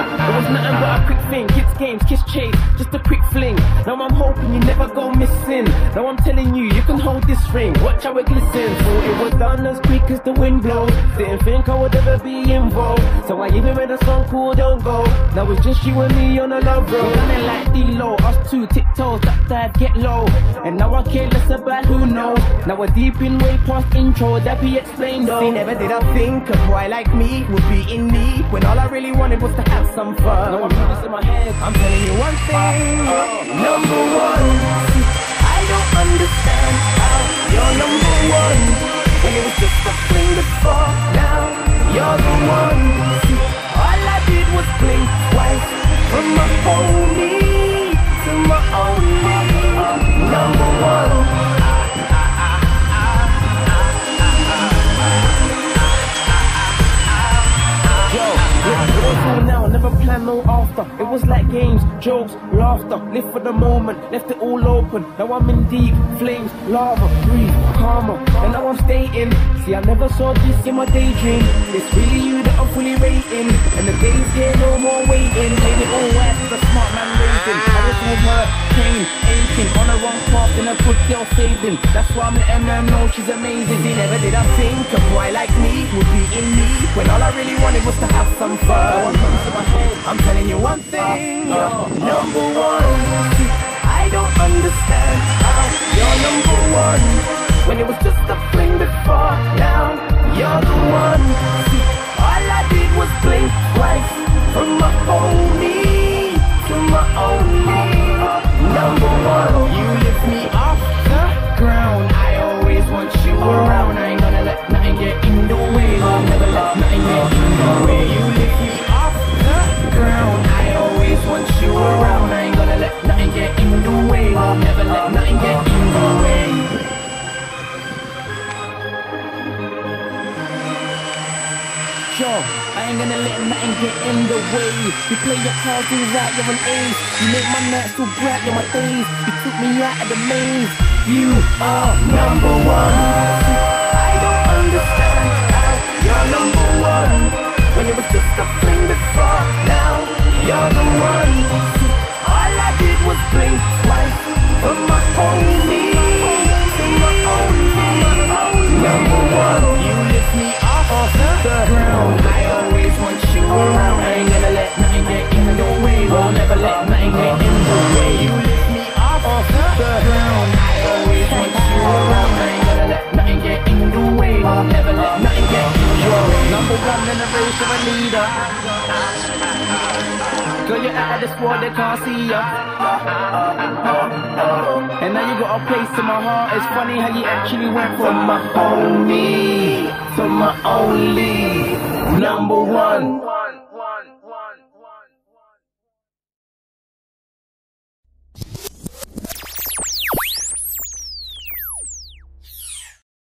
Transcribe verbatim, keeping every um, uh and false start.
It was nothing but a quick thing. Kids games, kiss chase, just a quick fling. Now I'm hoping you never go missing. Now I'm telling you, you can hold this ring. Watch how it glistens. Thought it was done as quick as the wind blows. Didn't think I would ever be involved. So I even made a song called Don't Go. Now it's just you and me on a love road. Done it like D-Lo, us two tiptoes, duck dive, get low. And now I care less about who knows. Now we're deep in way past intro, that be explained though. See, never did I think a boy like me would be in need, when all I really wanted was to have some fun. Now I'm putting this in my head. I'm telling you one thing, uh, uh, number one. I don't understand how you're number one, when it was just a fling before. Now you're the one. All I did was blink twice, from my homie to my only number one. Now, never plan no after. It was like games, jokes, laughter. Live for the moment, left it all open. Now I'm in deep flames, lava, breathe, karma. And now I'm stating, see I never saw this in my daydream. It's really you that I'm fully rating. And the days here, no more waiting. Made it all right with a smart man raising. I was all hurt, pain, aching. On the wrong path and a good girl saving. That's why I'm letting her know she's amazing. See, never did I think a boy like me would be in need, when all I really wanted was to have some fun. I'm telling you one thing, uh, uh, number one. I don't understand how you're number one, when it was just a fling before. Now you're the one. All I did was blink twice, from my homie to my only number one. You lift me off the ground, I always want you around. I ain't gonna let nothing get in the way. I'll never let nothing get in the way. You lift me off the ground, I always want you around. I ain't gonna let nothing get in the way. I'll never let nothing get in the way. Yo, I ain't gonna let nothing get in the way. You play your cards all right, you're an ace. You make my nights so bright, you're my days. You took me out of the maze. You are number one. I don't understand how you're number one, when it was just a fling before. Now you're the one. All I did was blink twice, from my homie to my only number one. You lift me off the ground, I always want you around. I ain't gonna let nothing get in the way. I'll never let nothing get in the way. You lift me off the ground, I always want you around. I ain't gonna let nothing get in the way. I'll never let nothing get in the way. Number one in the race, you're a leader. Girl, you're out of this world, they can't see ya. And now you got a place in my heart. It's funny how you actually went from my homie to my only number one.